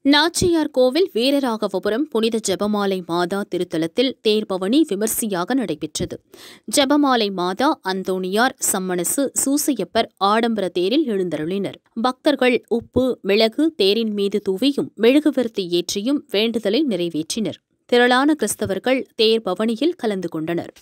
நாச்சியார் கோவில் வீரராகவபுரம் புனித ஜெபமாலை மாதா திருத்தலத்தில் தேர்பவனி விமர்சையாக நடைபெற்றது. ஜெபமாலை மாதா, அந்தோணியார், சம்மணசு, சூசையப்பர் ஆடம்பர தேரில் எழுந்தருளினர். பக்தர்கள் உப்பு, மிளகு தேரின் மீது தூவியும் மெழுகுவர்த்தி ஏற்றியும் வேண்டுதலை நிறைவேற்றினர். திரளான கிறிஸ்தவர்கள் தேர் பவனியில் கலந்து கொண்டனர்.